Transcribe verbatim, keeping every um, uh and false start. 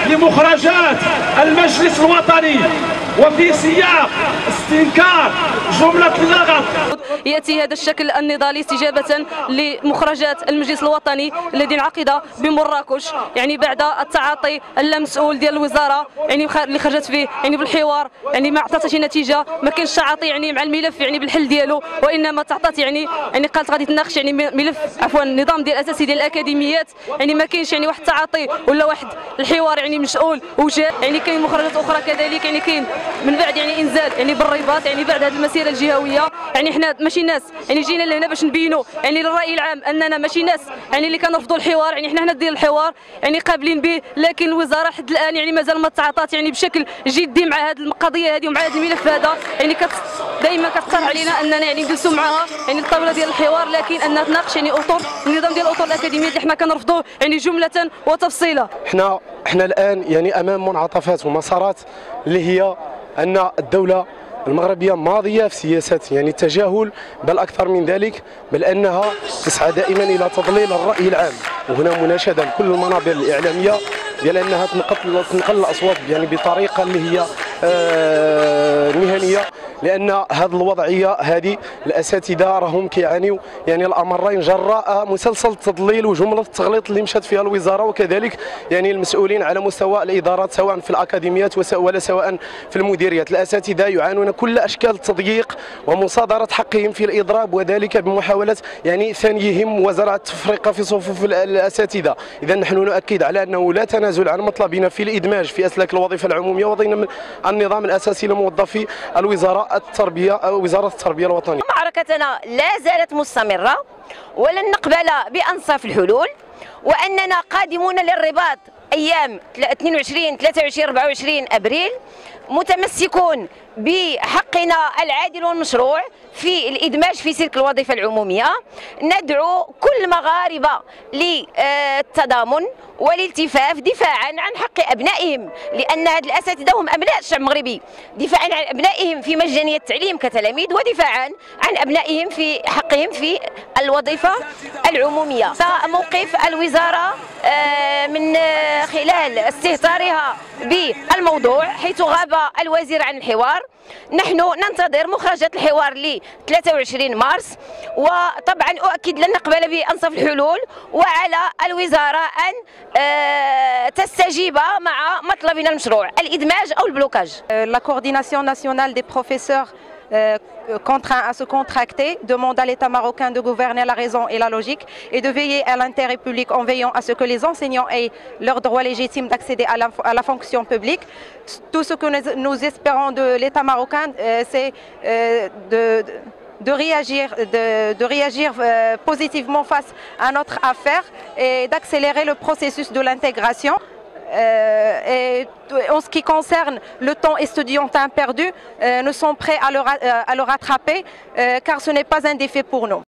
لمخرجات المجلس الوطني وفي سياق استنكار جملة اللغط. يأتي هذا الشكل النضالي استجابة لمخرجات المجلس الوطني الذي انعقد بمراكش، يعني بعد التعاطي اللامسؤول ديال الوزارة يعني اللي خرجت فيه يعني بالحوار، يعني ما عطاتش نتيجة، ما كاينش تعاطي يعني مع الملف يعني بالحل ديالو، وإنما تعطات يعني يعني قالت غادي تناقش يعني ملف عفوا النظام ديال الأساسي ديال الأكاديميات، يعني ما كاينش يعني واحد التعاطي ولا واحد الحوار يعني مسؤول وجاد. يعني كاين مخرجات أخرى كذلك، يعني كاين من بعد يعني انزال يعني بالرباط يعني بعد هذه المسيره الجهويه. يعني حنا ماشي ناس يعني جينا لهنا باش نبينوا يعني للراي العام اننا ماشي ناس يعني اللي كنرفضوا الحوار، يعني حنا هنا ديال الحوار يعني قابلين به، لكن الوزاره حتى الان يعني مازال ما تعاطات يعني بشكل جدي مع هذه القضيه هذه ومع هذا الملف هذا. يعني كت دائما كتقترح علينا اننا يعني نجلسوا معها يعني الطاوله ديال الحوار، لكن انها تناقش يعني اطر النظام ديال الاطر الاكاديميه اللي حنا كنرفضوه يعني جمله وتفصيلا. حنا حنا الان يعني امام منعطفات ومسارات اللي هي أن الدولة المغربية ماضية في سياسة يعني التجاهل، بل أكثر من ذلك، بل أنها تسعى دائما إلى تضليل الرأي العام. وهنا مناشدة لكل المنابر الإعلامية ديال أنها تنقل تنقل الأصوات يعني بطريقة اللي هي آه مهنية، لأن هذه الوضعية هذه الأساتذة راهم كيعانيوا يعني الأمرين جراء مسلسل التضليل وجملة التغليط اللي مشات فيها الوزارة، وكذلك يعني المسؤولين على مستوى الإدارات سواء في الأكاديميات ولا سواء في المديريات. الأساتذة يعانون كل أشكال التضييق ومصادرة حقهم في الإضراب، وذلك بمحاولة يعني ثنيهم وزرع التفرقة في صفوف الأساتذة. إذا نحن نؤكد على أنه لا تنازل عن مطلبنا في الإدماج في أسلاك الوظيفة العمومية وضمن النظام الأساسي لموظفي الوزارة التربية وزارة التربية الوطنية. معركتنا لا زالت مستمرة ولن نقبل بأنصاف الحلول، وأننا قادمون للرباط أيام اثنين وعشرين ثلاثة وعشرين أربعة وعشرين أبريل، متمسكون بحقنا العادل والمشروع في الإدماج في سلك الوظيفة العمومية. ندعو كل المغاربة للتضامن والالتفاف دفاعا عن حق أبنائهم، لأن هاد الأساتذة هم أبناء الشعب المغربي، دفاعا عن أبنائهم في مجانية التعليم كتلاميذ، ودفاعا عن أبنائهم في حقهم في الوظيفة العمومية. موقف الوزارة من خلال استهتارها بالموضوع حيث غاب الوزير عن الحوار، نحن ننتظر مخرجات الحوار ل ثلاثة وعشرين مارس، وطبعا أؤكد لن نقبل بأنصاف الحلول، وعلى الوزارة أن تستجيب مع مطلبنا المشروع الإدماج أو البلوكاج. La coordination nationale des professeurs Euh, contraints à se contracter demande à l'État marocain de gouverner la raison et la logique et de veiller à l'intérêt public en veillant à ce que les enseignants aient leur droit légitime d'accéder à la, à la fonction publique. Tout ce que nous, nous espérons de l'État marocain, euh, c'est euh, de, de de réagir, de, de réagir euh, positivement face à notre affaire et d'accélérer le processus de l'intégration. Euh, et en ce qui concerne le temps estudiantin perdu, euh, nous sommes prêts à le, à le rattraper euh, car ce n'est pas un défi pour nous.